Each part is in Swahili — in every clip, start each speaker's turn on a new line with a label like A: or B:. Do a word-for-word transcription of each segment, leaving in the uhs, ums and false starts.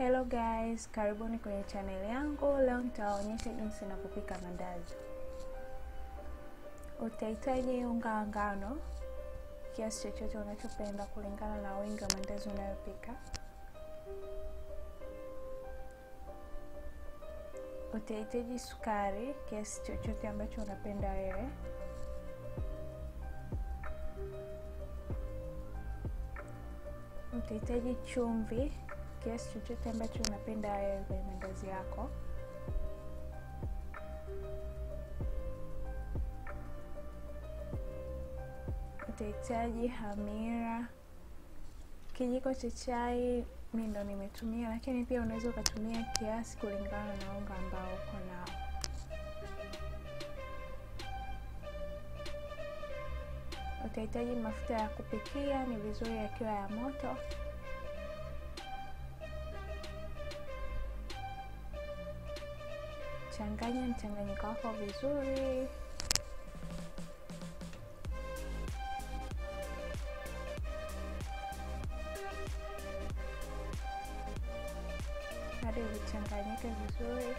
A: Hello guys, karibuni kwenye channel yangu. Leo nitawaonyesha jinsi ya kupika mandazi. Utahitaji unga wa ngano kiasi chochote unachopenda kulingana na wingi wa mandazi unayopika. Utahitaji sukari kiasi chochote ambacho unapenda wewe. Utahitaji chumvi kiasi chochote ambacho unapenda wewe kwenye mandazi yako. Utahitaji hamira, kijiko cha chai mimi ndo nimetumia, lakini pia unaweza ukatumia kiasi kulingana na unga ambao uko nao. Utahitaji mafuta ya kupikia, ni vizuri yakiwa ya moto. Changanya mchanganyiko wako vizuri. Hadi vichanganyike vizuri.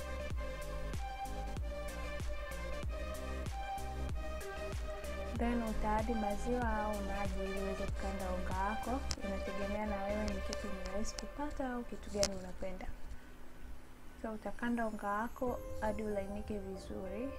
A: Then utaadi maziwa au maji ili uweze kukanda unga wako. Inategemea na wewe ni kitu ni rahisi kupata au kitu gani unapenda. So utakanda unga wako hadi ulainike vizuri.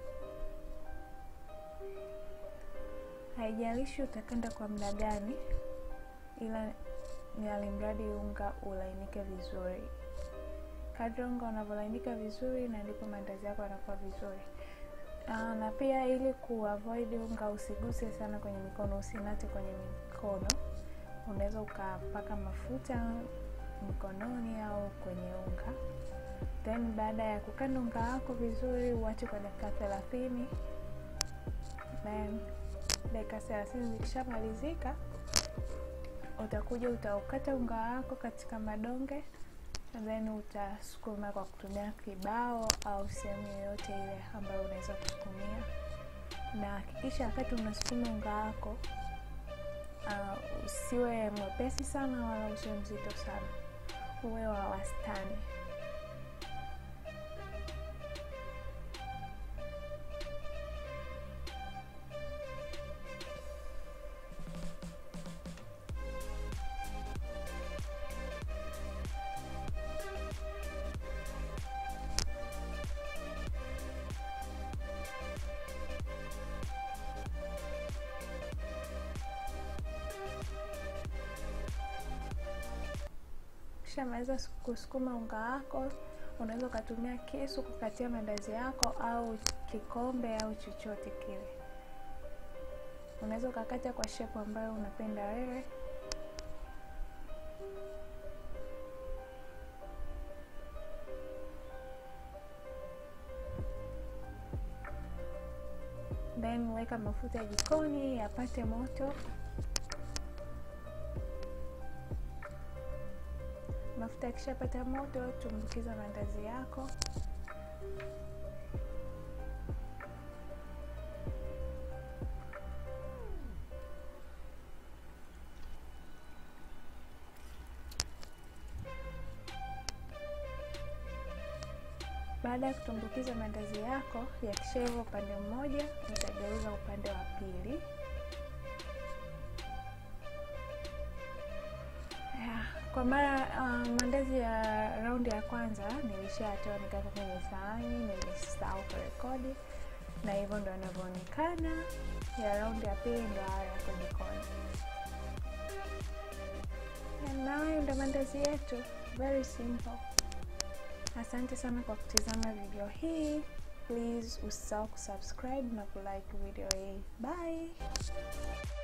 A: Haijalishi utakanda kwa muda gani, ila ni alimradi unga ulainike vizuri. Kadri unga unavolainika vizuri na ndipo mandazi yako yanakuwa vizuri. Uh, na pia ili kuavoid unga usiguse sana kwenye mikono, usinate kwenye mikono, unaweza ukapaka mafuta mkononi au kwenye unga. Then baada ya kukanda unga wako vizuri, uache kwa dakika thelathini. Then dakika thelathini zikishamalizika, utakuja utaukata unga wako katika madonge. Then utasukuma kwa kutumia kibao au sehemu yoyote ile ambayo unaweza kusukumia. Na hakikisha wakati unasukuma unga wako uh, usiwe mwepesi sana wala usiwe mzito sana, uwe wa wastani. Kisha maliza kusukuma unga wako, unaweza kutumia kisu kukatia mandazi yako au kikombe au chochote kile. Unaweza kukata kwa shape ambayo unapenda wewe. Then weka mafuta jikoni yapate moto. Mafuta yakishapata moto, tumbukiza mandazi yako. Baada ya kutumbukiza mandazi yako, yakishaiva upande mmoja, utageuza upande wa pili. Kwa mara uh, mandazi ya raundi ya kwanza nilishatoa nikaweka kwenye sahani, nilisahau kurekodi, na hivyo ndo yanavyoonekana. Ya raundi ya pili ndo haya yako jikoni. Na hayo ndo mandazi yetu, very simple. Asante sana kwa kutizama video hii. Please usisahau kusubscribe na kulike video hii. Bye.